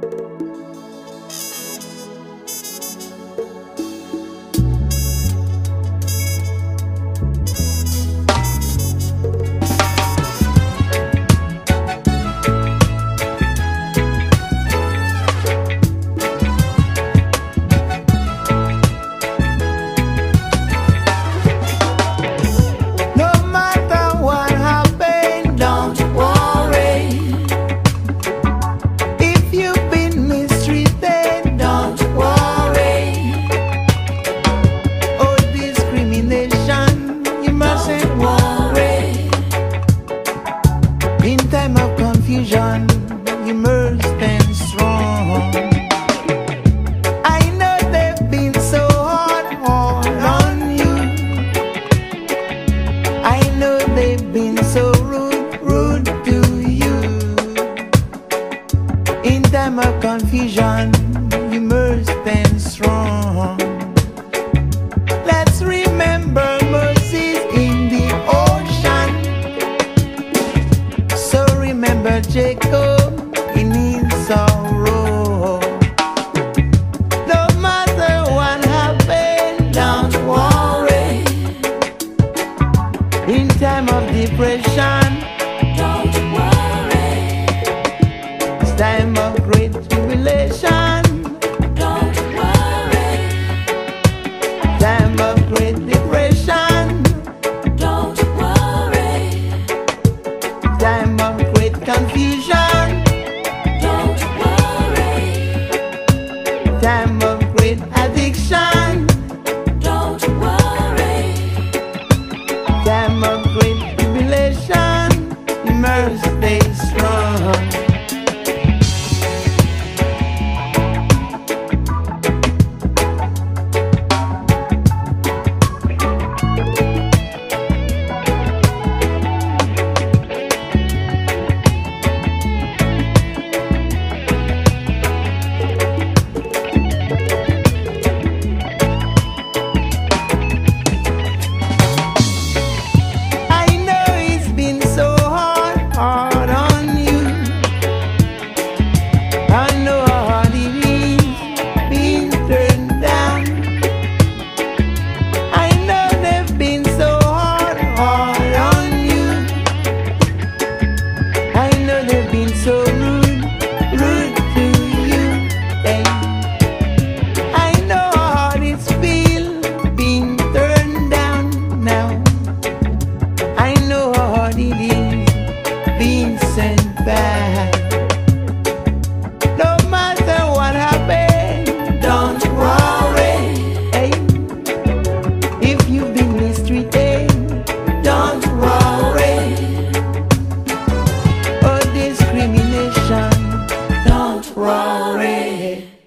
You must stand strong. I know they've been so hard on you. I know they've been so rude to you. In time of confusion, you must stand strong. Let's remember Moses in the ocean. So remember Jacob in his sorrow. No matter what happened, don't worry. In time of depression, Don't worry. it's time of great tribulation, Don't worry. time of great depression, Don't worry. time of great confusion, Don't worry. time of great addiction, Don't worry. time of great tribulation. You must stay strong. So rude to you, hey. I know how it's feel being turned down now. I know how hard it is being sent back. No matter what happened, don't worry, hey. If you've been mistreated, don't worry. Discrimination, don't worry.